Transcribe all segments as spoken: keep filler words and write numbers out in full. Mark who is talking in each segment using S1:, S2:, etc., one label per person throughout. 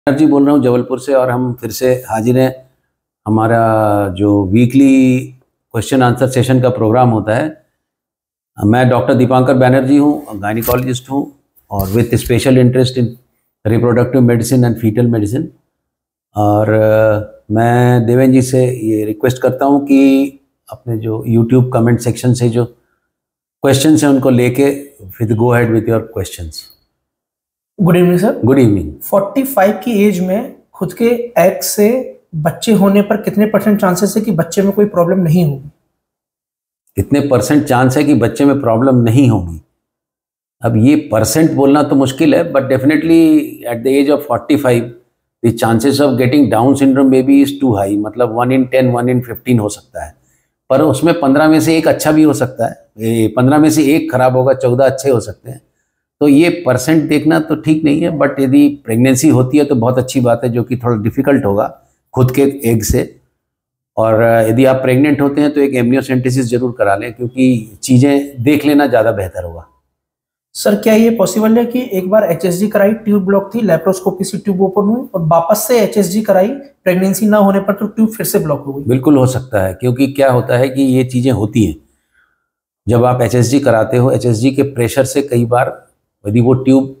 S1: जी बोल रहा हूँ जबलपुर से और हम फिर से हाजिर हैं। हमारा जो वीकली क्वेश्चन आंसर सेशन का प्रोग्राम होता है। मैं डॉक्टर दीपांकर बैनर्जी हूँ, गायनिकोलॉजिस्ट हूँ और with special interest in reproductive medicine and foetal medicine. और मैं देवेंद्र जी से ये रिक्वेस्ट करता हूँ कि अपने जो यूट्यूब कमेंट सेक्शन से जो क्वेश्चंस हैं उनको लेके फिर go ahead with your questions.
S2: Good evening sir.
S1: Good evening.
S2: पैंतालीस की एज में खुद के एग से बच्चे होने पर कितने परसेंट चांसेस है कि बच्चे में कोई प्रॉब्लम नहीं होगी?
S1: कितने परसेंट चांस है कि बच्चे में प्रॉब्लम नहीं होगी? अब ये परसेंट बोलना तो मुश्किल है, but definitely at the age of पैंतालीस the chances of getting Down syndrome baby is too high. मतलब one in ten, one in fifteen हो सकता है, पर उसमें पंद्रह में से एक अच्छा भी हो सकता है, पंद्रह में से एक खराब होगा, चौदह अच्छे हो सकते हैं। तो ये परसेंट देखना तो ठीक नहीं है, बट यदि प्रेगनेंसी होती है तो बहुत अच्छी बात है, जो कि थोड़ा डिफिकल्ट होगा खुद के एग से। और यदि आप प्रेग्नेंट होते हैं तो एक एम्नियोसेंटेसिस जरूर करा लें, क्योंकि चीज़ें देख लेना ज़्यादा बेहतर होगा।
S2: सर क्या ये पॉसिबल है कि एक बार एचएसजी कराई, ट्यूब ब्लॉक थी, लेप्रोस्कोपी से ट्यूब ओपन हुई और वापस से एचएसजी कराई, प्रेगनेंसी ना होने पर तो ट्यूब फिर से ब्लॉक हो गई?
S1: बिल्कुल हो सकता है, क्योंकि क्या होता है कि ये चीज़ें होती हैं जब आप एचएसजी कराते हो। एचएसजी के प्रेशर से कई बार यदि वो ट्यूब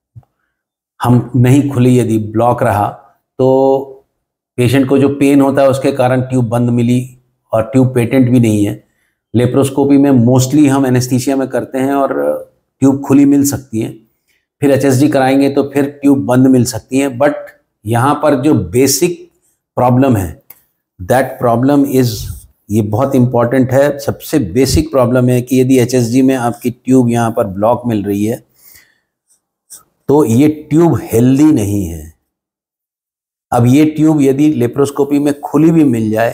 S1: हम नहीं खुली, यदि ब्लॉक रहा, तो पेशेंट को जो पेन होता है उसके कारण ट्यूब बंद मिली और ट्यूब पेटेंट भी नहीं है। लेप्रोस्कोपी में मोस्टली हम एनेस्थीसिया में करते हैं और ट्यूब खुली मिल सकती है, फिर एचएसजी कराएंगे तो फिर ट्यूब बंद मिल सकती है। बट यहाँ पर जो बेसिक प्रॉब्लम है, दैट प्रॉब्लम इज़, ये बहुत इम्पॉर्टेंट है, सबसे बेसिक प्रॉब्लम है कि यदि एचएसजी में आपकी ट्यूब यहाँ पर ब्लॉक मिल रही है तो ये ट्यूब हेल्दी नहीं है। अब ये ट्यूब यदि लेप्रोस्कोपी में खुली भी मिल जाए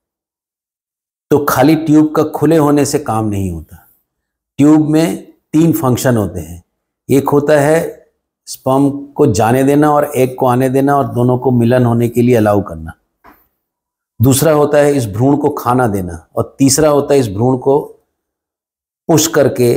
S1: तो खाली ट्यूब का खुले होने से काम नहीं होता। ट्यूब में तीन फंक्शन होते हैं। एक होता है स्पर्म को जाने देना और एग को आने देना और दोनों को मिलन होने के लिए अलाउ करना। दूसरा होता है इस भ्रूण को खाना देना और तीसरा होता है इस भ्रूण को पुश करके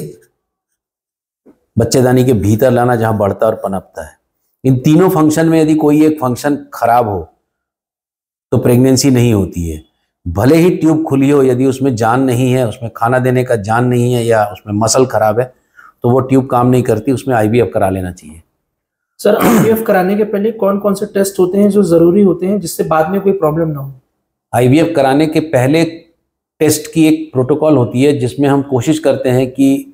S1: बच्चेदानी के भीतर लाना, जहां बढ़ता और पनपता है। इन तीनों फंक्शन में यदि कोई एक फंक्शन खराब हो तो प्रेगनेंसी नहीं होती है। भले ही ट्यूब खुली हो, यदि उसमें जान नहीं है, उसमें खाना देने का जान नहीं है या उसमें मसल खराब है तो वो ट्यूब काम नहीं करती, उसमें आईवीएफ करा लेना चाहिए।
S2: सर आईवीएफ कराने के पहले कौन कौन से टेस्ट होते हैं जो जरूरी होते हैं जिससे बाद में कोई प्रॉब्लम ना हो?
S1: आईवीएफ कराने के पहले टेस्ट की एक प्रोटोकॉल होती है जिसमें हम कोशिश करते हैं कि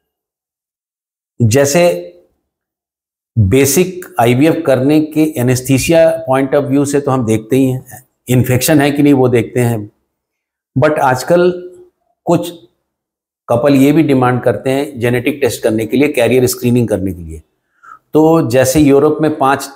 S1: जैसे बेसिक आईवीएफ करने के एनेस्थीसिया पॉइंट ऑफ व्यू से तो हम देखते ही हैं इन्फेक्शन है कि नहीं, वो देखते हैं। बट आजकल कुछ कपल ये भी डिमांड करते हैं जेनेटिक टेस्ट करने के लिए, कैरियर स्क्रीनिंग करने के लिए। तो जैसे यूरोप में पांच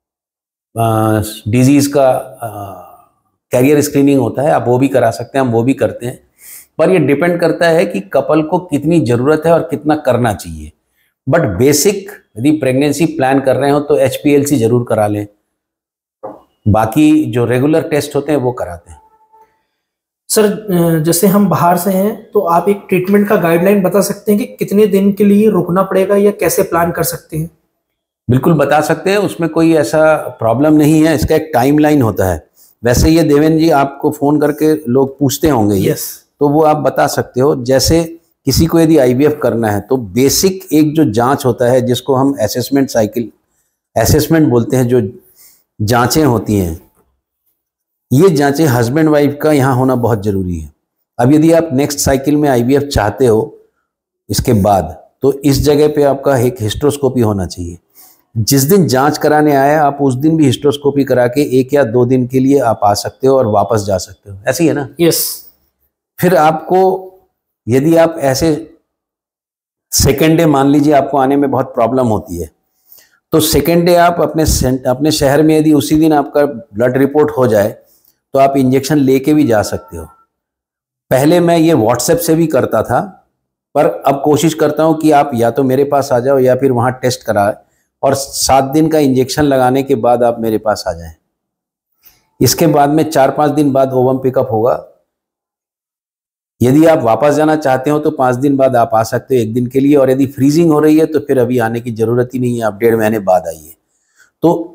S1: डिजीज का कैरियर स्क्रीनिंग होता है, आप वो भी करा सकते हैं, हम वो भी करते हैं। पर ये डिपेंड करता है कि कपल को कितनी ज़रूरत है और कितना करना चाहिए। बट बेसिक यदि प्रेगनेंसी प्लान कर रहे हो तो एचपीएलसी जरूर करा लें, बाकी जो रेगुलर टेस्ट होते हैं वो कराते हैं।
S2: सर जैसे हम बाहर से हैं तो आप एक ट्रीटमेंट का गाइडलाइन बता सकते हैं कि कितने दिन के लिए रुकना पड़ेगा या कैसे प्लान कर सकते हैं?
S1: बिल्कुल बता सकते हैं, उसमें कोई ऐसा प्रॉब्लम नहीं है। इसका एक टाइम लाइन होता है। वैसे ये देवेंद्र जी आपको फ़ोन करके लोग पूछते होंगे ये,
S2: yes.
S1: तो वो आप बता सकते हो। जैसे किसी को यदि आईवीएफ करना है तो बेसिक एक जो जांच होता है जिसको हम असेसमेंट साइकिल असेसमेंट बोलते हैं, जो जांचें होती हैं, ये जांचें हस्बैंड वाइफ का यहाँ होना बहुत ज़रूरी है। अब यदि आप नेक्स्ट साइकिल में आईवीएफ चाहते हो इसके बाद, तो इस जगह पे आपका एक हिस्ट्रोस्कोपी होना चाहिए। जिस दिन जांच कराने आया आप उस दिन भी हिस्ट्रोस्कोपी करा के एक या दो दिन के लिए आप आ सकते हो और वापस जा सकते हो। ऐसी है ना?
S2: यस।
S1: फिर आपको यदि आप ऐसे सेकेंड डे, मान लीजिए आपको आने में बहुत प्रॉब्लम होती है, तो सेकेंड डे आप अपने अपने शहर में यदि उसी दिन आपका ब्लड रिपोर्ट हो जाए तो आप इंजेक्शन लेके भी जा सकते हो। पहले मैं ये व्हाट्सएप से भी करता था, पर अब कोशिश करता हूँ कि आप या तो मेरे पास आ जाओ या फिर वहाँ टेस्ट कराए और सात दिन का इंजेक्शन लगाने के बाद आप मेरे पास आ जाएं। इसके बाद में चार पाँच दिन बाद ओवम पिकअप होगा। यदि आप वापस जाना चाहते हो तो पाँच दिन बाद आप आ सकते हो एक दिन के लिए, और यदि फ्रीजिंग हो रही है तो फिर अभी आने की ज़रूरत ही नहीं है, आप डेढ़ महीने बाद आइए। तो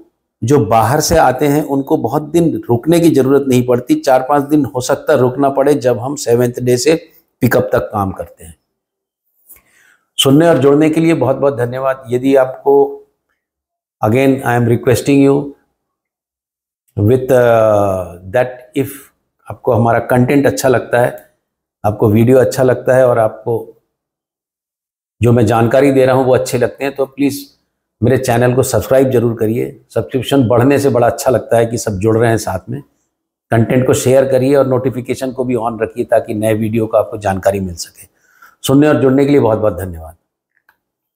S1: जो बाहर से आते हैं उनको बहुत दिन रुकने की ज़रूरत नहीं पड़ती, चार पाँच दिन हो सकता है रुकना पड़े जब हम सेवेंथ डे से पिकअप तक काम करते हैं। सुनने और जुड़ने के लिए बहुत बहुत धन्यवाद। यदि आपको, again I am requesting you with that, if आपको हमारा कंटेंट अच्छा लगता है, आपको वीडियो अच्छा लगता है और आपको जो मैं जानकारी दे रहा हूँ वो अच्छे लगते हैं, तो प्लीज़ मेरे चैनल को सब्सक्राइब जरूर करिए। सब्सक्रिप्शन बढ़ने से बड़ा अच्छा लगता है कि सब जुड़ रहे हैं साथ में। कंटेंट को शेयर करिए और नोटिफिकेशन को भी ऑन रखिए ताकि नए वीडियो का आपको जानकारी मिल सके। सुनने और जुड़ने के लिए बहुत बहुत धन्यवाद।